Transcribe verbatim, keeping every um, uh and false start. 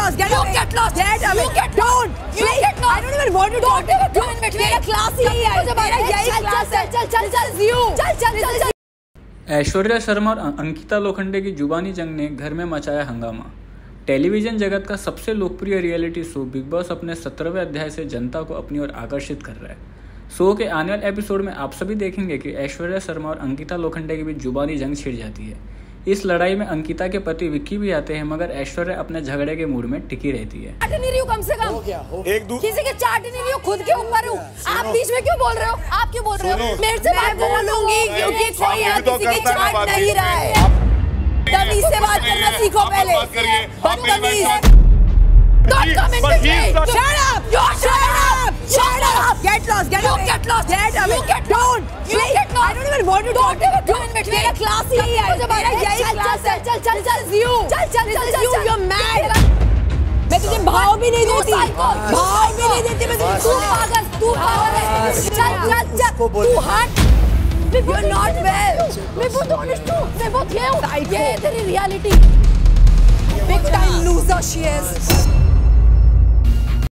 lost. Get away. Get lost. Get away. You get don't. You get lost. I don't even want to talk to you. Don't invite me. मेरा class ही है. मुझे मेरा यही class है. चल चल चल you. चल चल चल चल. ऐश्वर्या शर्मा और अंकिता लोखंडे की जुबानी जंग ने घर में मचाया हंगामा। टेलीविजन जगत का सबसे लोकप्रिय रियलिटी शो बिग बॉस अपने सत्रहवें अध्याय से जनता को अपनी ओर आकर्षित कर रहा है। शो के आने वाले एपिसोड में आप सभी देखेंगे कि ऐश्वर्या शर्मा और अंकिता लोखंडे के बीच जुबानी जंग छिड़ जाती है। इस लड़ाई में अंकिता के पति विक्की भी आते हैं, मगर ऐश्वर्या अपने झगड़े के मूड में टिकी रहती है। चाट नहीं रही हूँ कम से कम। हो गया, हो गया। एक दू... किसी के चाट नहीं रही हूँ, खुद के ऊपर हूँ। आप बीच में क्यों बोल रहे हो? आप क्यों बोल रहे हो? मेरे से बात बोलूंगी क्योंकि कोई यहाँ किसी की चाट नहीं रहा है। तमीज से बात करना सीखो पहले। बदतमीज। Don't come in between. Shut up. You shut up. Shut up. Get lost. Get away. You get lost. Get away. You get don't. You get lost. I don't even want to talk to you. Don't come in between. मेरा class ही है. मुझे मेरा यही class है. चल चल चल you. चल चल चल चल. You you're mad. मैं तुझे भाव भी नहीं देती. भाव भी नहीं देती मैं तुझे. तू पागल. तू पागल है. चल चल चल. तू हट. You're not well. मैं बहुत honest हूँ. मैं बहुत ये हूँ. ये तेरी reality. Big time loser she is.